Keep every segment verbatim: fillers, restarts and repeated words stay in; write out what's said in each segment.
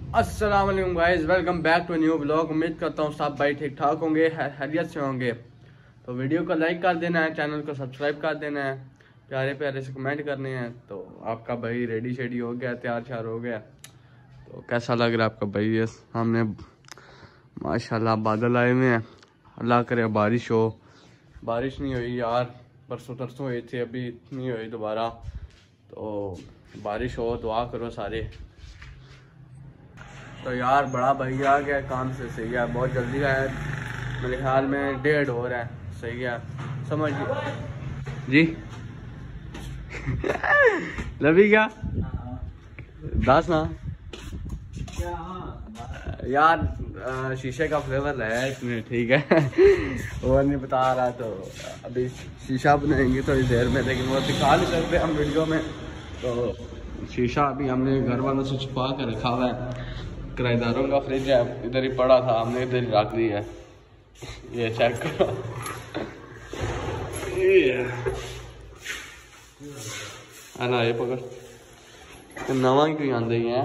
अस्सलाम वालेकुम guys, welcome back to new blog. उम्मीद करता हूँ सब भाई ठीक ठाक होंगे, खैरियत से होंगे। तो वीडियो को लाइक कर देना है, चैनल को सब्सक्राइब कर देना है, प्यारे प्यारे से कमेंट करने हैं। तो आपका भाई रेडी शेडी हो गया, तैयार श्यार हो गया। तो कैसा लग रहा है आपका भाई? ये हमने माशाल्लाह बादल आए हुए हैं, अल्लाह करे बारिश हो। बारिश नहीं हुई यार, परसों तरसों हुई थी, अभी नहीं हुई दोबारा। तो बारिश हो, दुआ करो सारे। तो यार बड़ा भाई आ गया काम से, सही है, बहुत जल्दी आया, मेरे ख्याल में डेढ़ हो रहा है, सही है, समझ जी। लवी क्या दस ना यार, शीशे का फ्लेवर है इसमें, ठीक है। वो नहीं बता रहा, तो अभी शीशा बनाएंगे थोड़ी देर में, लेकिन वो दिखा नहीं सकते हम वीडियो में। तो शीशा अभी हमने घर वालों से छुपा कर रखा हुआ है। किराएदारों का फ्रिज है, इधर ही पड़ा था, हमने इधर ही रख दिया है। ये चेक करो, ना ये पकड़, तो नवा ही कोई आंदे ही है।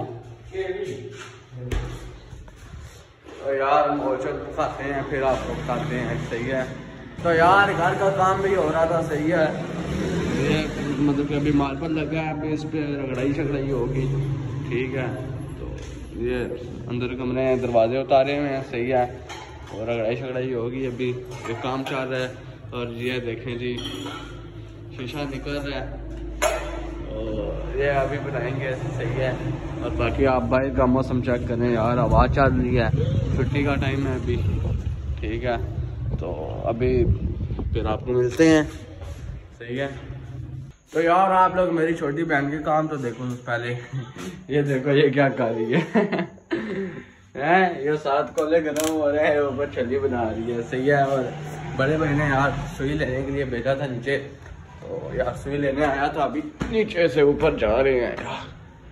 तो यार मोचन खाते हैं, फिर आपको बताते हैं, सही है। तो यार घर का काम भी हो रहा था, सही है। ये मतलब कि अभी मार्बल लगा है, अभी इस पर रगड़ाई शगड़ाई होगी, ठीक है। तो ये अंदर कमरे हैं, दरवाजे उतारे हुए हैं, सही है, और रगड़ाई शगड़ाई होगी, अभी ये काम चल रहा है। और ये देखें जी, शीशा निकल रहा है, और ये अभी बनाएंगे, सही है। और बाकी आप भाई का मौसम चेक करें यार, हवा चल रही है, छुट्टी का टाइम है अभी, ठीक है। तो अभी फिर आपको मिलते हैं, सही है। तो यार आप लोग मेरी छोटी बहन के काम तो देखो पहले। ये देखो ये क्या कर रही है। हैं ये सात कोले गर्म हो रहे हैं, ऊपर छली बना रही है, सही है। और बड़े भाई ने यार सुई लेने के लिए भेजा था नीचे, तो यार सुई लेने आया था, अभी नीचे से ऊपर जा रहे हैं यार।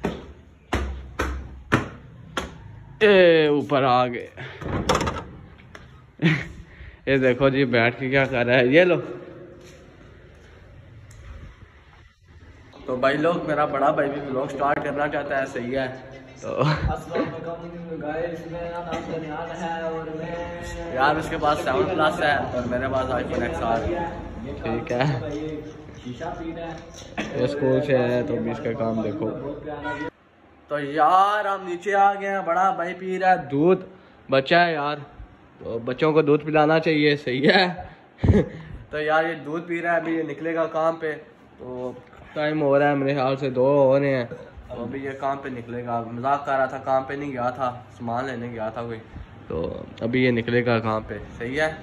ए ऊपर आ गए। ये देखो जी बैठ के क्या कर रहा है, ये लो। तो भाई लोग, मेरा बड़ा भाई भी व्लॉग स्टार्ट करना चाहता है, सही है। तो यार उसके पास सेवन प्लस है और मेरे पास आईफोन एक्स आर, ठीक है। ये स्कूल से है, तो भी इसका काम देखो। तो यार हम नीचे आ गए हैं, बड़ा भाई पी रहा है दूध, बच्चा है यार, तो बच्चों को दूध पिलाना चाहिए, सही है। तो यार ये दूध पी रहा है, अभी ये निकलेगा काम पे। तो टाइम हो रहा है, मेरे ख्याल से दो हो रहे हैं, तो अभी ये काम पे निकलेगा। मजाक कर रहा था, काम पे नहीं गया था, सामान लेने गया था कोई, तो अभी ये निकलेगा काम पे, सही है।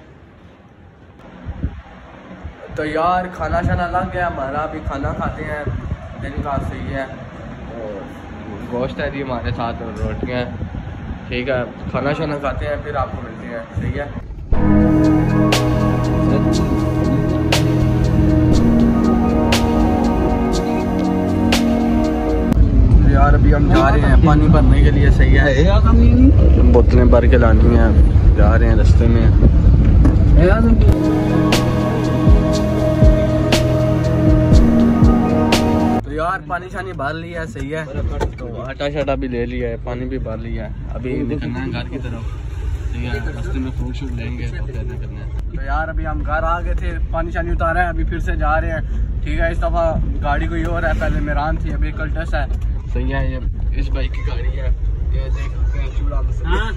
तो यार खाना शाना लग गया हमारा, अभी खाना खाते हैं दिन का, सही है। तो गोश्त है जी हमारे साथ और रोटियाँ, ठीक है। खाना शाना खाते हैं, फिर आपको मिलते हैं, सही है। यार अभी हम जा रहे हैं पानी भरने के लिए, सही है। बोतलें भर के लानी है, जा रहे हैं रास्ते में। तो यार पानी शानी भर लिया है, सही है। तो आटा शाटा भी ले लिया है, पानी भी भर लिया है, अभी निकलना है घर की तरफ, ठीक है। रास्ते में फ्रूट शूट लेंगे, तो फिर निकलना है। तो यार अभी हम घर आ गए थे, पानी शानी उतारा है, अभी फिर से जा रहे हैं, ठीक है। इस दफ़ा गाड़ी कोई और है, पहले मेरान थी, अभी कल्टस है, सही है। ये इस बाइक की गाड़ी है, ये देख सकते हैं चूड़ा मसाला।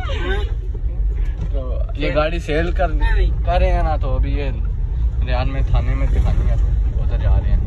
तो ये गाड़ी सेल कर कर रहे हैं ना, तो अभी ये रियाद में थाने में दिखानी है, तो उधर जा रहे हैं।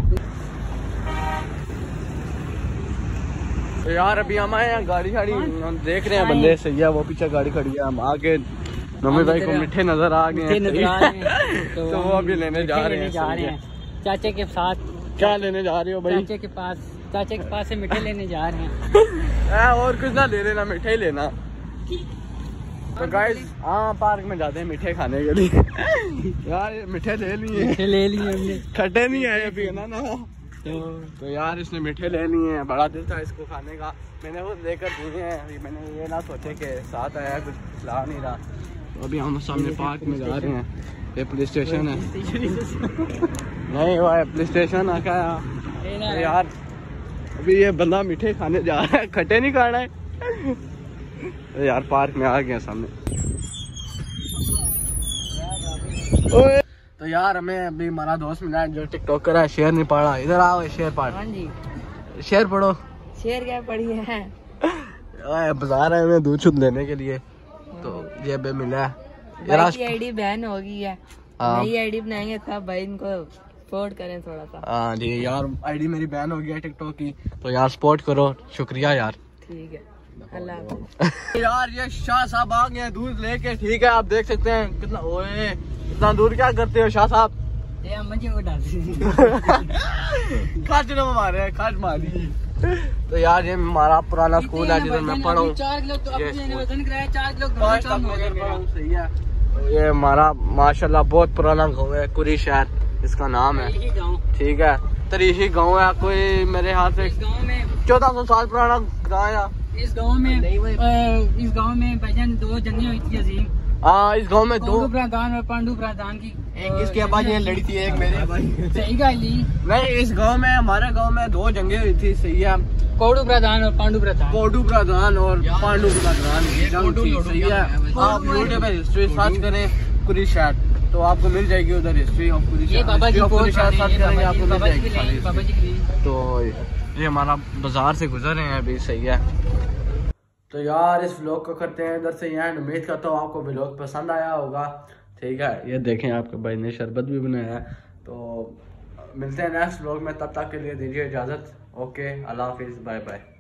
तो यार अभी हम आए हैं, गाड़ी शाड़ी देख रहे हैं बंदे, सही है। वो पीछे गाड़ी खड़ी है, हम आगे मम्मी भाई को मिठे नजर आ गए हैं, तो वो अभी लेने जा रहे हैं चाचे के साथ। क्या लेने जा रहे हो भाई? चाचे के पास, चाचे के पास से मिठाई लेने जा रहे हैं। और कुछ ना ले लेना, मिठाई लेना। तो गाइस हाँ पार्क में जाते हैं मिठाई खाने के लिए। यार मिठाई ले लिए, ले लिए हमने, खट्टे नहीं आए अभी ना ना। तो, तो यार इसने मीठे ले लिए हैं, बड़ा दिल था इसको खाने का, मैंने वो लेकर दिए हैं। अभी मैंने ये ना सोचे कि साथ आया कुछ खिला नहीं रहा। तो अभी हम सामने पार्क में जा रहे हैं, ये पुलिस स्टेशन है। नहीं वो है पुलिस स्टेशन आका यार। अभी ये बंदा मीठे खाने जा रहा है, खट्टे नहीं खाना है। यार पार्क में आ गया सामने। तो यार हमें अभी हमारा दोस्त मिला है जो टिकटॉकर है, शेर नहीं पढ़ा। इधर आओ शेर पढ़। हाँ जी शेर पढ़ो। शेर क्या पढ़ी है? बाजार है हमें दूध शुद्ध लेने के लिए, तो ये भी मिला है। भाई की आईडी बैन हो गई है, नई आईडी बनाएंगे तब भाई इनको सपोर्ट करें थोड़ा सा। हाँ जी यार आईडी मेरी बैन हो गई है टिकटॉक की, तो यार सपोर्ट करो, शुक्रिया यार। ठीक है अल्लाह हाफ़िज़। यार ये शाह साहब आ गए दूध लेके, ठीक है आप देख सकते हैं कितना। ओए इतना दूर क्या करते हो शाह साहब? ये मच्छी को डालते खाच ना मारे खाच मारी। तो यार ये हमारा पुराना स्कूल है जिधर मैं पढ़ा हूँ। चार किलो तो अपने वजन कराया, चार किलो पाँच तक मैं पढ़ा हूँ, सही है। तो ये हमारा माशाल्लाह बहुत पुराना गाँव है, कुरी शहर इसका नाम है, ठीक है। तरीशी गाँव है, कोई मेरे हाथ से चौदह सौ साल पुराना गाँव है। इस गांव में इस गांव में भाईजान दो जंगें हुई थी अजीम। हाँ इस गांव में दो प्रधान और पांडु प्रधान की, एक किसके आवाज ये लड़ी थी, एक मेरे भाई। सही गाली नहीं इस गांव में हमारे गांव में दो जंगें हुई थी, सही है। कोडू प्रधान और पांडु प्रधान, कोडू प्रधान और पांडु प्रधान जंग थी, सही है। आप यूट्यूब पे हिस्ट्री सर्च करें कुरी शहर, तो आपको मिल जाएगी उधर हिस्ट्री ऑफ कुरी शहर। सर्च करेंगे आपको मिल जाएगी। तो ये हमारा बाजार से गुजर रहे हैं अभी, सही है। तो यार इस व्लॉग को करते हैं इधर से एंड। उम्मीद करता हूँ आपको व्लॉग पसंद आया होगा, ठीक है। ये देखें आपके भाई ने शरबत भी बनाया है। तो मिलते हैं नेक्स्ट व्लॉग में, तब तक के लिए दीजिए इजाज़त। ओके अल्लाह हाफिज़, बाय बाय।